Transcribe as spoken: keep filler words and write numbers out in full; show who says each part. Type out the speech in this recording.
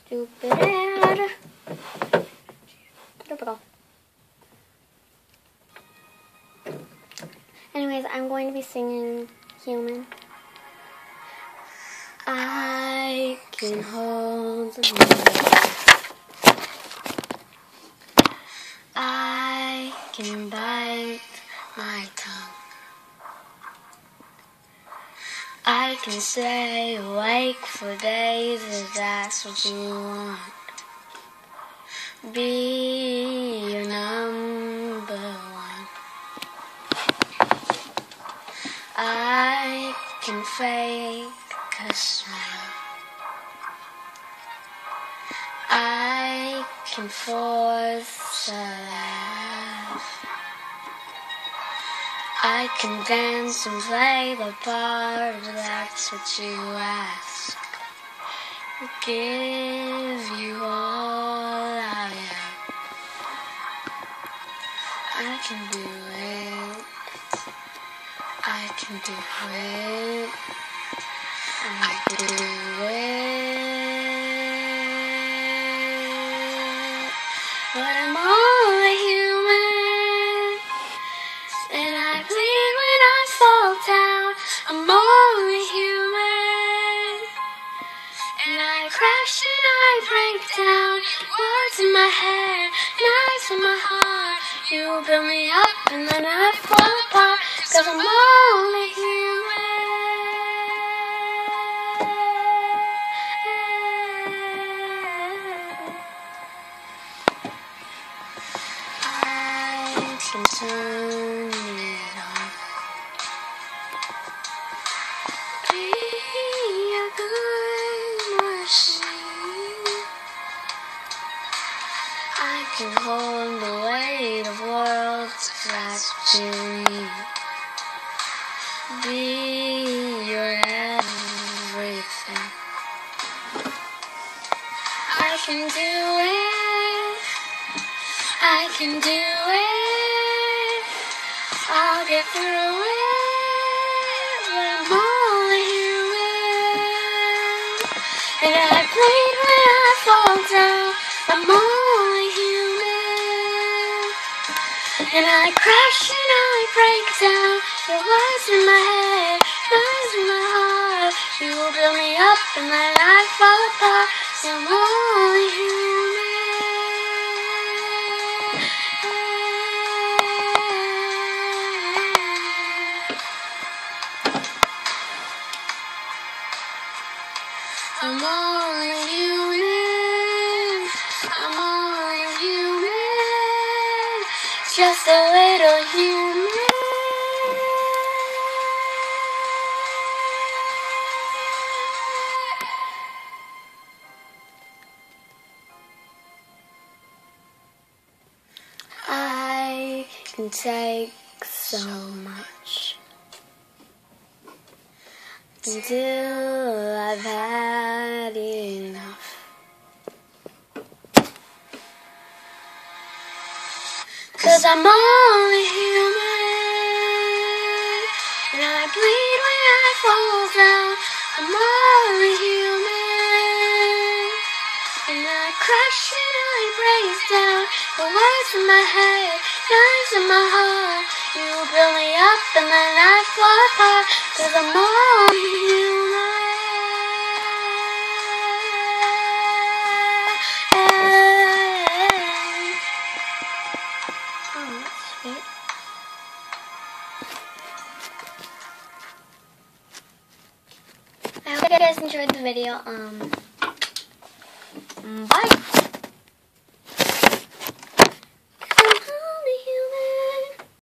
Speaker 1: Stupid ad. Typical. Anyways, I'm going to be singing Human. I can hold the moon. I can bite my tongue. I can stay awake for days if that's what you want. Be your number one. I can fake a smile. I can force a laugh. I can dance and play the part if that's what you ask. Give you all I am. I can do it. I can do it. I can do it. But I'm only human, and I bleed when I fall down. I'm only human, and I crash and I break down. Words in my head, knives in my heart. You build me up and then I fall apart, 'cause I'm only human. I can turn it on. Be a good machine. I can hold the weight of worlds, that's what you need. Be your everything. I can do it. I can do it. I'll get through it. But I'm only human, and I bleed when I fall down. I'm only human, and I crash and I break down. Your words in my head, knives in my heart. You build me up and then I fall apart. So I'm only human. I'm only human. I'm only human. Just a little human. I can take so much until I've had enough. 'Cause I'm only human, and I bleed when I fall down. I'm only human, and I crash and I break down. The words in my head, knives in my heart. You build me up and then I fall apart. 'Cause I'm only human. Oh, that's sweet. I hope you guys enjoyed the video. Um, bye.